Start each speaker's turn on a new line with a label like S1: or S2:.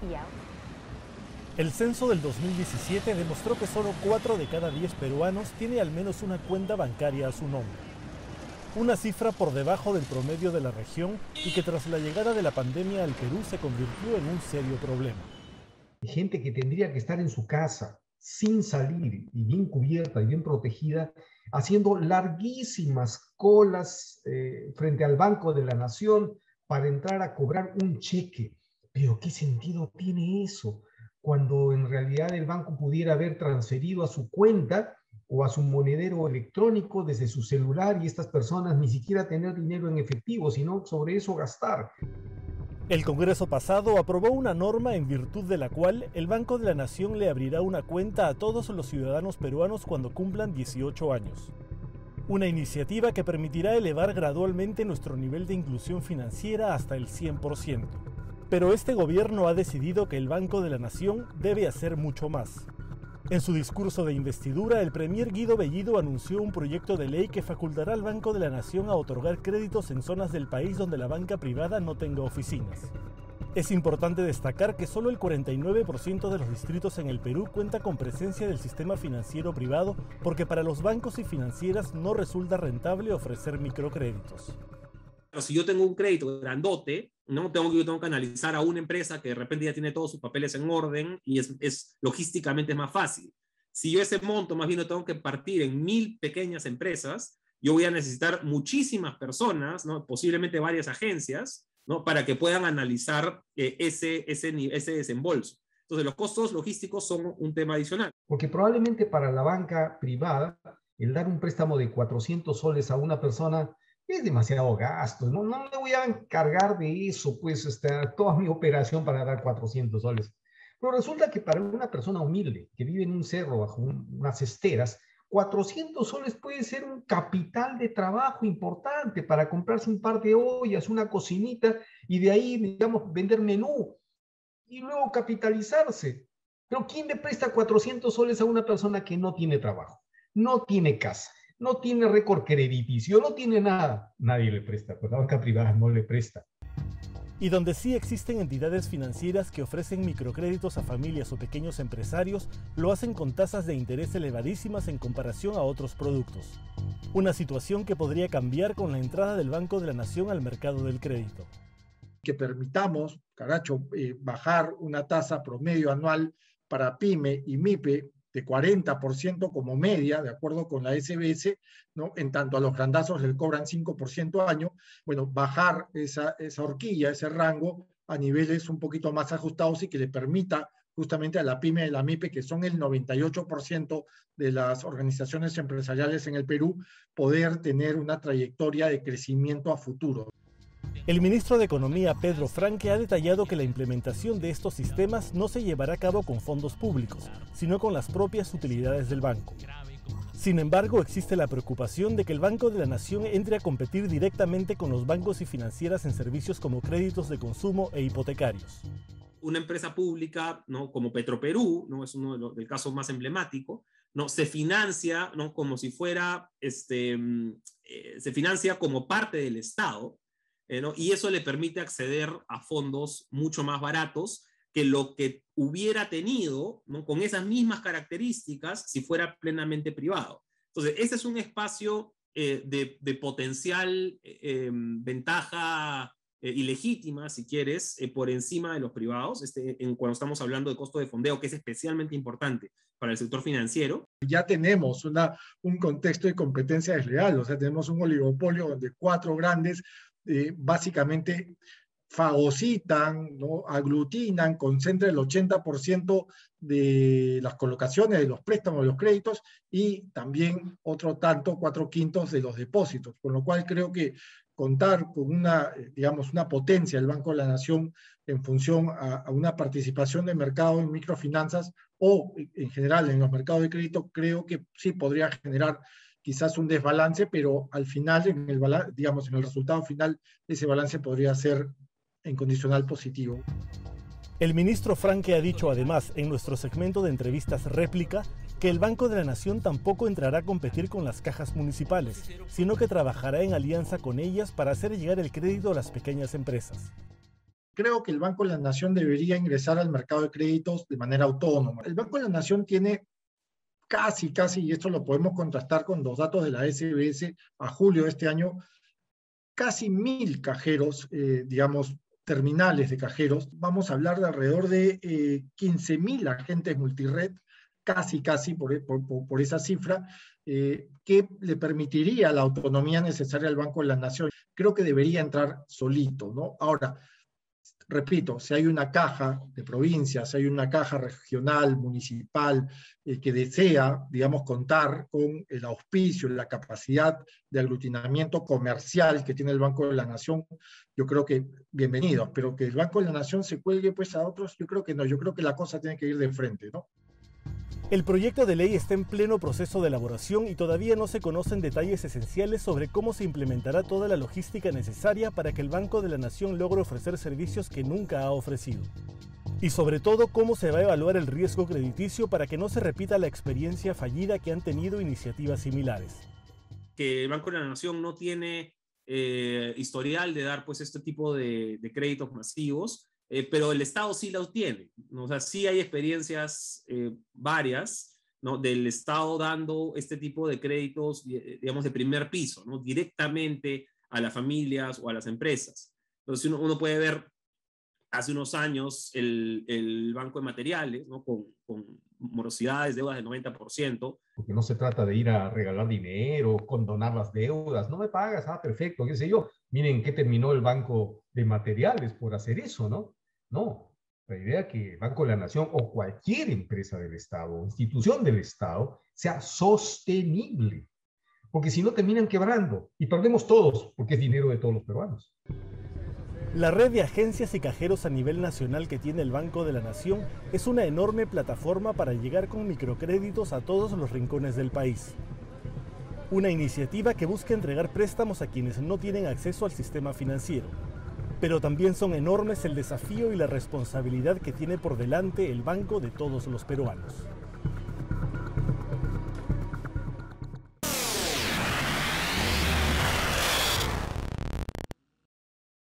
S1: y ahora.
S2: El censo del 2017 demostró que solo 4 de cada 10 peruanos tiene al menos una cuenta bancaria a su nombre. Una cifra por debajo del promedio de la región y que tras la llegada de la pandemia al Perú se convirtió en un serio problema.
S3: Gente que tendría que estar en su casa, sin salir y bien cubierta y bien protegida, haciendo larguísimas colas frente al Banco de la Nación para entrar a cobrar un cheque. Pero ¿qué sentido tiene eso? Cuando en realidad el banco pudiera haber transferido a su cuenta o a su monedero electrónico desde su celular y estas personas ni siquiera tener dinero en efectivo, sino sobre eso gastar.
S2: El Congreso pasado aprobó una norma en virtud de la cual el Banco de la Nación le abrirá una cuenta a todos los ciudadanos peruanos cuando cumplan 18 años. Una iniciativa que permitirá elevar gradualmente nuestro nivel de inclusión financiera hasta el 100%. Pero este gobierno ha decidido que el Banco de la Nación debe hacer mucho más. En su discurso de investidura, el premier Guido Bellido anunció un proyecto de ley que facultará al Banco de la Nación a otorgar créditos en zonas del país donde la banca privada no tenga oficinas. Es importante destacar que solo el 49% de los distritos en el Perú cuenta con presencia del sistema financiero privado porque para los bancos y financieras no resulta rentable ofrecer microcréditos.
S4: Pero si yo tengo un crédito grandote, ¿no? Tengo que analizar a una empresa que de repente ya tiene todos sus papeles en orden y es logísticamente es más fácil. Si yo ese monto más bien lo tengo que partir en 1000 pequeñas empresas, yo voy a necesitar muchísimas personas, ¿no? Posiblemente varias agencias, ¿no? Para que puedan analizar ese desembolso. Entonces los costos logísticos son un tema adicional.
S3: Porque probablemente para la banca privada, el dar un préstamo de 400 soles a una persona es demasiado gasto, no le voy a encargar de eso, pues, toda mi operación para dar 400 soles. Pero resulta que para una persona humilde que vive en un cerro bajo unas esteras, 400 soles puede ser un capital de trabajo importante para comprarse un par de ollas, una cocinita y de ahí, digamos, vender menú y luego capitalizarse. Pero ¿quién le presta 400 soles a una persona que no tiene trabajo, no tiene casa, no tiene récord crediticio, no tiene nada? Nadie le presta, pues la banca privada no le presta.
S2: Y donde sí existen entidades financieras que ofrecen microcréditos a familias o pequeños empresarios, lo hacen con tasas de interés elevadísimas en comparación a otros productos. Una situación que podría cambiar con la entrada del Banco de la Nación al mercado del crédito.
S5: Que permitamos, Caracho, bajar una tasa promedio anual para PYME y MIPE de 40% como media, de acuerdo con la SBS, ¿no? En tanto a los grandazos les cobran 5% año, bueno, bajar esa horquilla, ese rango, a niveles un poquito más ajustados y que le permita justamente a la PYME y la MIPE, que son el 98% de las organizaciones empresariales en el Perú, poder tener una trayectoria de crecimiento a futuro.
S2: El ministro de Economía, Pedro Franque, ha detallado que la implementación de estos sistemas no se llevará a cabo con fondos públicos, sino con las propias utilidades del banco. Sin embargo, existe la preocupación de que el Banco de la Nación entre a competir directamente con los bancos y financieras en servicios como créditos de consumo e hipotecarios.
S4: Una empresa pública, ¿no? Como Petroperú, ¿no? Es uno del caso más emblemático, ¿no? Se financia, ¿no? Como si fuera, se financia como parte del Estado, ¿no? Y eso le permite acceder a fondos mucho más baratos que lo que hubiera tenido, ¿no? Con esas mismas características si fuera plenamente privado. Entonces, ese es un espacio de potencial ventaja ilegítima, si quieres, por encima de los privados, cuando estamos hablando de costo de fondeo, que es especialmente importante para el sector financiero.
S5: Ya tenemos un contexto de competencia desleal, o sea, tenemos un oligopolio donde 4 grandes básicamente fagocitan, ¿no? Aglutinan, concentran el 80% de las colocaciones, de los préstamos, de los créditos, y también otro tanto, 4/5 de los depósitos, con lo cual creo que contar con una potencia del Banco de la Nación en función a una participación de mercado en microfinanzas o en general en los mercados de crédito, creo que sí podría generar quizás un desbalance, pero al final, en el resultado final, ese balance podría ser en condicional positivo.
S2: El ministro Franque ha dicho además en nuestro segmento de entrevistas réplica que el Banco de la Nación tampoco entrará a competir con las cajas municipales, sino que trabajará en alianza con ellas para hacer llegar el crédito a las pequeñas empresas.
S5: Creo que el Banco de la Nación debería ingresar al mercado de créditos de manera autónoma. El Banco de la Nación tiene casi, y esto lo podemos contrastar con los datos de la SBS a julio de este año, casi 1.000 cajeros, digamos, terminales de cajeros. Vamos a hablar de alrededor de 15.000 agentes multired, casi por esa cifra, que le permitiría la autonomía necesaria al Banco de la Nación. Creo que debería entrar solito, ¿no? Ahora, repito, si hay una caja de provincia, si hay una caja regional, municipal, que desea, digamos, contar con el auspicio, la capacidad de aglutinamiento comercial que tiene el Banco de la Nación, yo creo que bienvenidos, pero que el Banco de la Nación se cuelgue pues a otros, yo creo que no, yo creo que la cosa tiene que ir de frente, ¿no?
S2: El proyecto de ley está en pleno proceso de elaboración y todavía no se conocen detalles esenciales sobre cómo se implementará toda la logística necesaria para que el Banco de la Nación logre ofrecer servicios que nunca ha ofrecido. Y sobre todo, cómo se va a evaluar el riesgo crediticio para que no se repita la experiencia fallida que han tenido iniciativas similares.
S4: Que el Banco de la Nación no tiene historial de dar pues este tipo de créditos masivos, pero el Estado sí los tiene, ¿no? O sea, sí hay experiencias varias, ¿no?, del Estado dando este tipo de créditos, digamos, de primer piso, ¿no?, directamente a las familias o a las empresas. Entonces uno puede ver hace unos años el Banco de Materiales, ¿no?, con morosidades, deudas del 90%.
S3: Porque no se trata de ir a regalar dinero, condonar las deudas, no me pagas, perfecto, qué sé yo. Miren qué terminó el Banco de Materiales por hacer eso, ¿no? No, la idea es que el Banco de la Nación o cualquier empresa del Estado o institución del Estado sea sostenible, porque si no terminan quebrando y perdemos todos, porque es dinero de todos los peruanos.
S2: La red de agencias y cajeros a nivel nacional que tiene el Banco de la Nación es una enorme plataforma para llegar con microcréditos a todos los rincones del país. Una iniciativa que busca entregar préstamos a quienes no tienen acceso al sistema financiero. Pero también son enormes el desafío y la responsabilidad que tiene por delante el banco de todos los peruanos.